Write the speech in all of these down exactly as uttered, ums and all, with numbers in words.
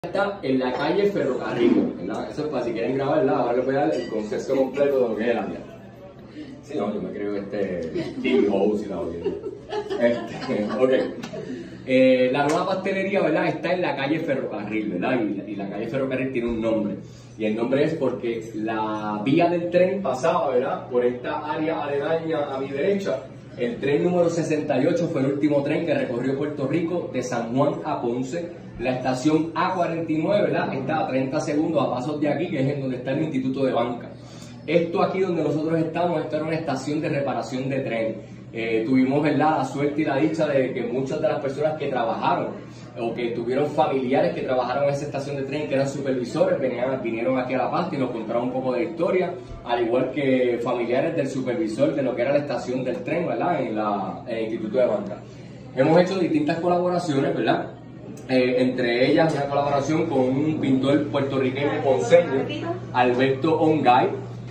Está en la calle Ferrocarril, ¿verdad? Eso es para si quieren grabarla, ahora les voy a dar el concepto completo de lo que es el área. Sí, no, yo me creo este T V host y la audiencia. Este, ok. Eh, la nueva pastelería, ¿verdad? Está en la calle Ferrocarril, ¿verdad? Y, y la calle Ferrocarril tiene un nombre. Y el nombre es porque la vía del tren pasaba, ¿verdad? Por esta área aledaña a mi derecha. El tren número sesenta y ocho fue el último tren que recorrió Puerto Rico de San Juan a Ponce. La estación A cuarenta y nueve, ¿verdad? Está a treinta segundos a pasos de aquí, que es en donde está el Instituto de Banca. Esto aquí donde nosotros estamos, esto era una estación de reparación de tren. Eh, tuvimos, ¿verdad?, la suerte y la dicha de que muchas de las personas que trabajaron o que tuvieron familiares que trabajaron en esa estación de tren, que eran supervisores, venían, vinieron aquí a La Paz y nos contaron un poco de historia, al igual que familiares del supervisor de lo que era la estación del tren, ¿verdad?, en, la, en el Instituto de Banca. Hemos hecho distintas colaboraciones, ¿verdad?, Eh, entre ellas una colaboración con un pintor puertorriqueño ponceño, Alberto Ongay.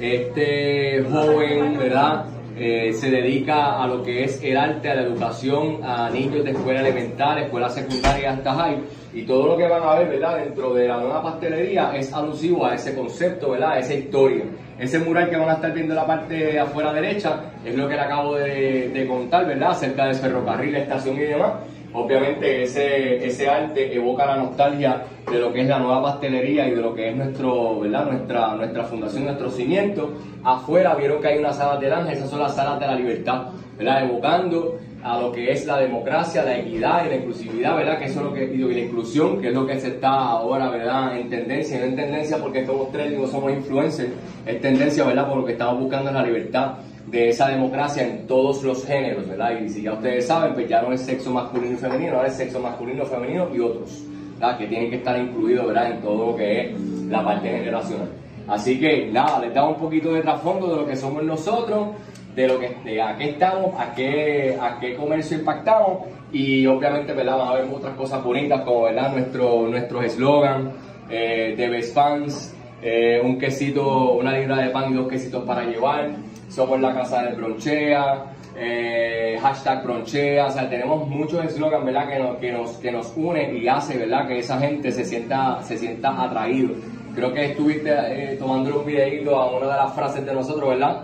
Este joven, ¿verdad?, eh, se dedica a lo que es el arte, a la educación a niños de escuela elemental, escuela secundaria hasta high, y todo lo que van a ver, ¿verdad?, dentro de la nueva pastelería es alusivo a ese concepto, ¿verdad?, a esa historia. Ese mural que van a estar viendo en la parte de afuera derecha es lo que le acabo de, de contar, ¿verdad?, acerca del ferrocarril, la estación y demás. Obviamente ese, ese arte evoca la nostalgia de lo que es la nueva pastelería y de lo que es nuestro, ¿verdad?, nuestra, nuestra fundación, nuestro cimiento. Afuera vieron que hay unas salas del ángel, esas son las salas de la libertad, ¿verdad?, evocando a lo que es la democracia, la equidad y la inclusividad, ¿verdad?, que eso es lo que, y la inclusión, que es lo que se está ahora, ¿verdad?, en tendencia, no en tendencia porque somos tres, no somos influencers, es tendencia, ¿verdad?, por lo que estamos buscando es la libertad de esa democracia en todos los géneros, ¿verdad? Y si ya ustedes saben, pues ya no es sexo masculino y femenino, ahora es sexo masculino, femenino y otros, ¿verdad?, que tienen que estar incluidos, ¿verdad?, en todo lo que es la parte generacional. Así que nada, les damos un poquito de trasfondo de lo que somos nosotros, de lo que de a qué estamos, a qué, a qué comercio impactamos, y obviamente, ¿verdad?, van a ver otras cosas bonitas como, ¿verdad?, nuestro nuestros eslogan, eh, de Best Fans, eh, un quesito, una libra de pan y dos quesitos para llevar. Somos la casa del bronchea, eh, hashtag bronchea, o sea, tenemos muchos eslogans, ¿verdad?, que nos, que nos, que nos une y hace, ¿verdad?, que esa gente se sienta, se sienta atraído. Creo que estuviste eh, tomándole un videito a una de las frases de nosotros, ¿verdad?,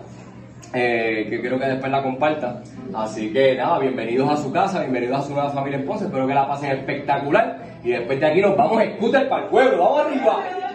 eh, que quiero que después la compartan. Así que nada, bienvenidos a su casa, bienvenidos a su nueva familia en Ponce, espero que la pasen espectacular y después de aquí nos vamos a scooter para el pueblo, ¡vamos arriba!